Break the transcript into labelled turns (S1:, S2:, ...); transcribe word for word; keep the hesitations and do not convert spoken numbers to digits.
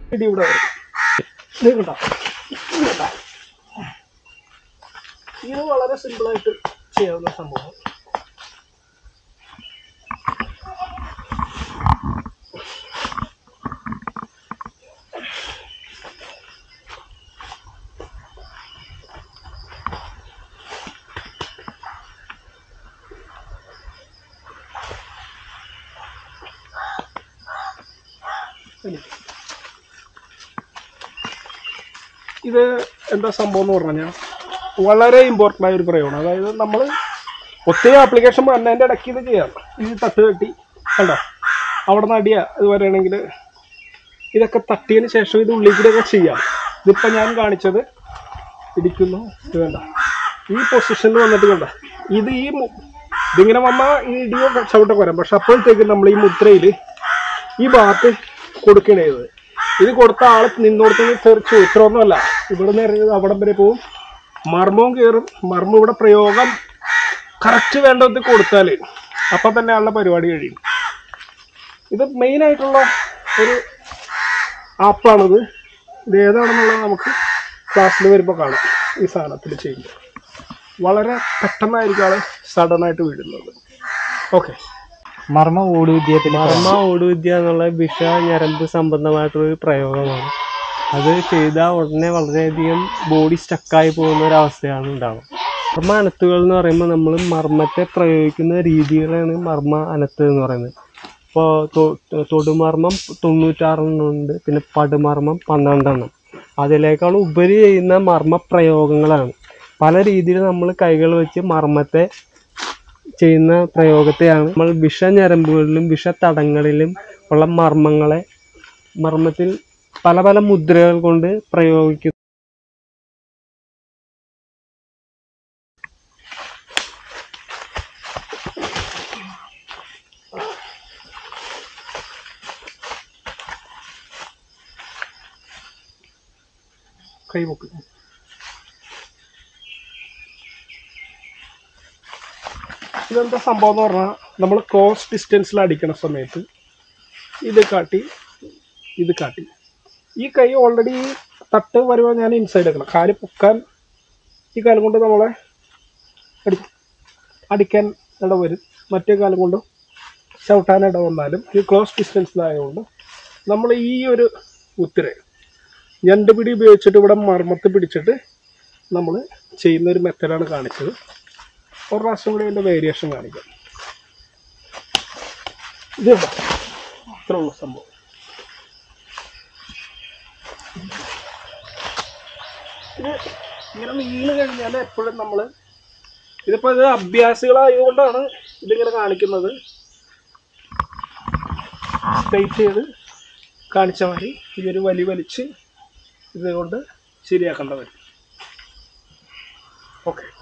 S1: ഇടി ഇവിടെ വരും. ഇത് കണ്ടോ, ഇത് വളരെ സിമ്പിളായിട്ട് ചെയ്യാവുന്ന സംഭവം. ഇത് എന്താ സംഭവം എന്ന് പറഞ്ഞാൽ വളരെ ഇമ്പോർട്ടൻ്റ് ആയ ഒരു പ്രയോഗമാണ്. അതായത് നമ്മൾ ഒത്തിരി ആപ്ലിക്കേഷൻ വന്നതിൻ്റെ ഇടയ്ക്ക് ഇത് ചെയ്യാം. ഈ തട്ട് തട്ടി കണ്ടോ, അവിടെ നിന്ന് അടിയ ഇത് വരികയാണെങ്കിൽ ഇതൊക്കെ തട്ടിയതിന് ശേഷം ഇത് ഉള്ളിൽ കൂടെയൊക്കെ ചെയ്യാം. ഇതിപ്പോൾ ഞാൻ കാണിച്ചത് ഇടിക്കുന്നു, ഇത് വേണ്ട ഈ പൊസിഷനിൽ വന്നിട്ട് കണ്ട ഇത് ഈ ഇതിങ്ങനെ വന്നാൽ ഈ ഇടിയോ ചവിട്ടൊക്കെ വരാം. പക്ഷെ അപ്പോഴത്തേക്ക് നമ്മൾ ഈ മുദ്രയിൽ ഈ ഭാഗത്ത് കൊടുക്കണത്, ഇത് കൊടുത്ത ആൾ നിന്നോടത്ത് തെറിച്ചു ഇത്രയൊന്നുമല്ല, ഇവിടെ നിന്ന് ഇറങ്ങിയത് അവിടം വരെ പോവും, മർമ്മവും കയറും. മർമ്മം ഇവിടെ പ്രയോഗം കറക്റ്റ് വേണ്ടത് കൊടുത്താൽ അപ്പം തന്നെ ആളുടെ പരിപാടി കഴിയും. ഇത് മെയിനായിട്ടുള്ള ഒരു ആപ്പാണിത്. ഇത് ഏതാണെന്നുള്ളത് നമുക്ക് ക്ലാസ്സിൽ വരുമ്പോൾ കാണാം. ഈ സാധനത്തിൽ ചെയ്യുമ്പോൾ വളരെ പെട്ടെന്നായിരിക്കും ആൾ സഡനായിട്ട് വീഴുന്നത്. ഓക്കെ,
S2: മർമ്മ ഓടുവിദ്യ.
S3: മർമ്മ ഓടുവിദ്യ എന്നുള്ള വിഷ ഞരമ്പ് സംബന്ധമായിട്ടുള്ളൊരു പ്രയോഗമാണ്. അത് ചെയ്താൽ ഉടനെ വളരെയധികം ബോഡി സ്റ്റക്കായി പോകുന്ന ഒരവസ്ഥയാണ് ഉണ്ടാവുക. മർമ്മ അനത്തുകൾ എന്ന് പറയുമ്പോൾ നമ്മൾ മർമ്മത്തെ പ്രയോഗിക്കുന്ന രീതികളാണ് മർമ്മ അനത്ത് എന്ന് പറയുന്നത്. ഇപ്പോൾ തൊടുമർമ്മം തൊണ്ണൂറ്റാറെണ്ണമുണ്ട്, പിന്നെ പടുമർമ്മം പന്ത്രണ്ടെണ്ണം. അതിനേക്കാൾ ഉപരി ചെയ്യുന്ന മർമ്മ പ്രയോഗങ്ങളാണ്. പല രീതിയിൽ നമ്മൾ കൈകൾ വെച്ച് മർമ്മത്തെ ചെയ്യുന്ന പ്രയോഗത്തെയാണ് നമ്മൾ വിഷഞരമ്പുകളിലും വിഷത്തടങ്ങളിലും ഉള്ള മർമ്മങ്ങളെ മർമ്മത്തിൽ പല പല മുദ്രകൾ കൊണ്ട് പ്രയോഗിക്കുന്നു.
S1: കൈമുക്ക് ഇതെന്താ സംഭവം എന്ന് പറഞ്ഞാൽ നമ്മൾ ക്രോസ് ഡിസ്റ്റൻസിൽ അടിക്കണ സമയത്ത് ഇത് കാട്ടി ഇത് കാട്ടി ഈ കൈ ഓൾറെഡി തട്ട് വരുമ്പോൾ ഞാൻ ഇൻസൈഡ് എടുക്കണം. കാല് പൊക്കാൻ ഈ കാലം കൊണ്ട് നമ്മളെ അടി അടിക്കാൻ ഇട വരും, മറ്റേ കാലം കൊണ്ട് ചവിട്ടാൻ ഇട വന്നാലും ഈ ക്ലോസ് ഡിസ്റ്റൻസിലായതുകൊണ്ട് നമ്മൾ ഈ ഒരു ഉത്തര ഞണ്ട് പിടി ഉപയോഗിച്ചിട്ട് ഇവിടെ മർമ്മത്ത് പിടിച്ചിട്ട് നമ്മൾ ചെയ്യുന്നൊരു മെത്തഡാണ് കാണിച്ചത്. ഒരു പ്രാവശ്യം കൂടി അതിൻ്റെ വേരിയേഷൻ കാണിക്കാം. ഇത് ഇത്ര ഉള്ള സംഭവം. ഇത് ഇങ്ങനെ വീണ് കഴിഞ്ഞാൽ എപ്പോഴും നമ്മൾ ഇതിപ്പോൾ ഇത് അഭ്യാസികളായതുകൊണ്ടാണ് ഇതിങ്ങനെ കാണിക്കുന്നത്. സ്ട്രൈറ്റ് ചെയ്ത് കാണിച്ച മാതിരി ഇതൊരു വലി വലിച്ച് ഇതുകൊണ്ട് ശരിയാക്കേണ്ട വരും. ഓക്കെ.